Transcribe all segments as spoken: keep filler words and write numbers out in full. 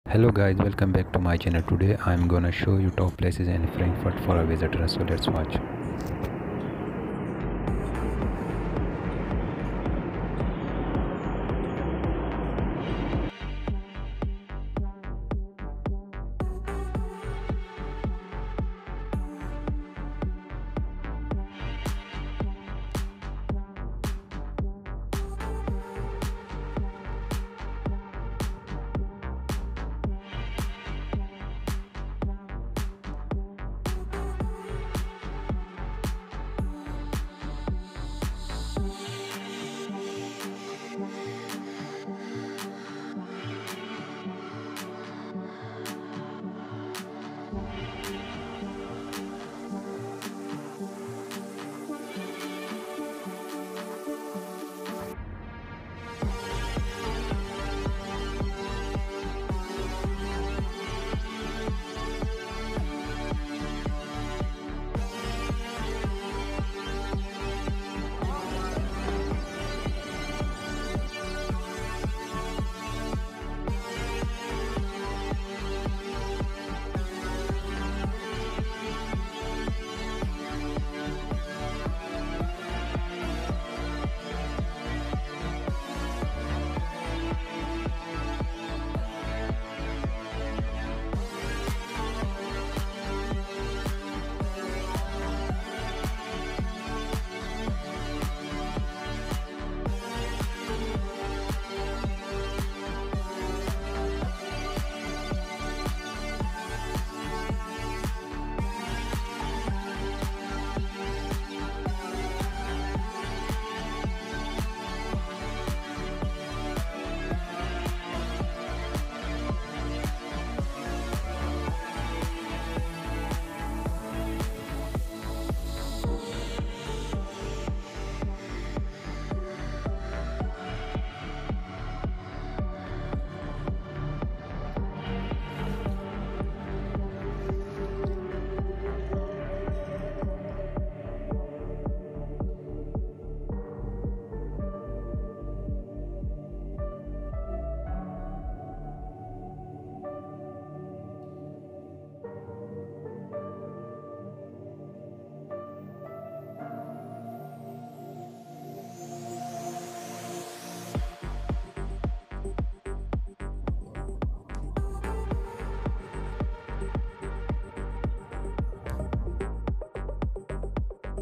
Hello guys, welcome back to my channel. Today I'm gonna show you top places in Frankfurt for a visitor, so let's watch.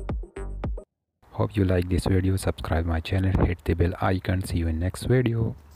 Hope you like this video. Subscribe my channel, hit the bell icon. See you in next video.